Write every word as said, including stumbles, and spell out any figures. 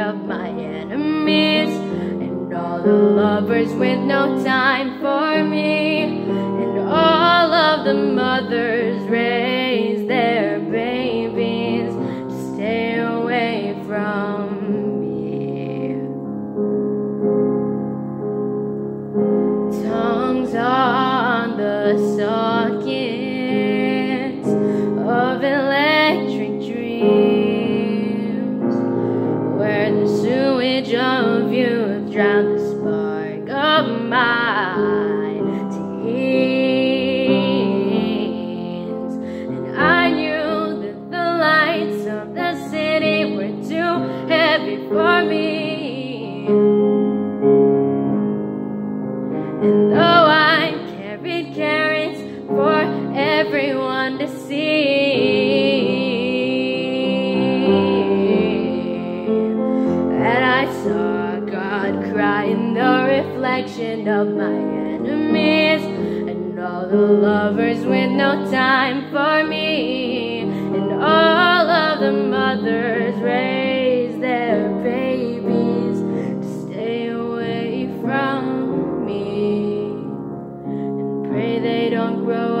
of my enemies, and all the lovers with no time for me, and all of the mothers raise their babies to stay away from me. Tongues on the sockets of electric dreams, where the sewage of youth drowned the spark of my teens. And I knew that the lights of the city were too heavy for me, and though I carried carrots for everyone to see, that I saw God cry in the reflection of my enemies, and all the lovers with no time for me, and all of the mothers raise their babies to stay away from me, and pray they don't grow